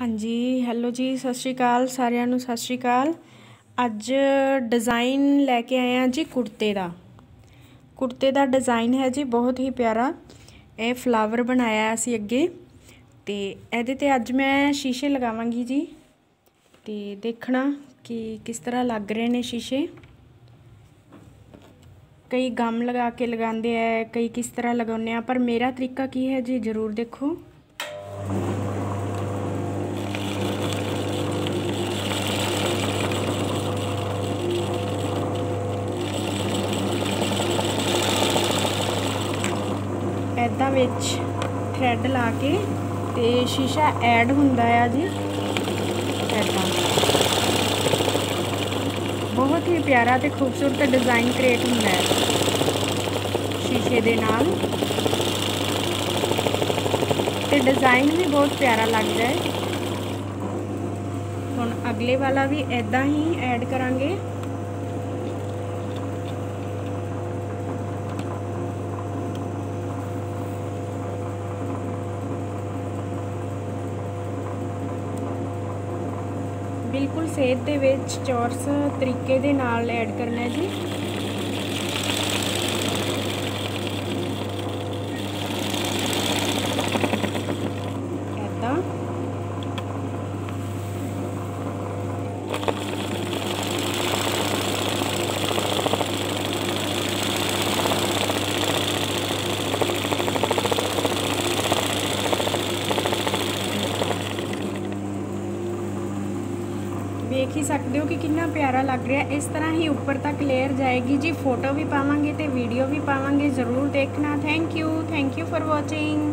हाँ जी, हैलो जी, सत श्री अकाल सारिਆਂ ਨੂੰ सत श्री अकाल। अज डिज़ाइन लैके आए हैं जी कुर्ते का डिज़ाइन है जी बहुत ही प्यारा। ये फ्लावर बनाया असी अगे तो ये अज मैं शीशे लगावांगी जी। तो देखना कि किस तरह लग रहे हैं शीशे। कई गम लगा के लगाते हैं, कई किस तरह लगाने, पर मेरा तरीका की है जी ज़रूर देखो। ऐदा विच थ्रैड ला के ते शीशा ऐड हुंदा है जी। ऐदा बहुत ही प्यारा ते खूबसूरत डिज़ाइन क्रिएट हुंदा है शीशे दे नाल। ते डिज़ाइन भी बहुत प्यारा लगता है। हुण अगले वाला भी ऐदा ही ऐड करांगे। बिल्कुल सेहत दे विच चौरस तरीके दे नाल ऐड करना है जी। ऐदा देख ही सकते हो कि कितना प्यारा लग रहा है। इस तरह ही ऊपर तक लेयर जाएगी जी। फोटो भी पावांगे तो वीडियो भी पावांगे, ज़रूर देखना। Thank you for watching.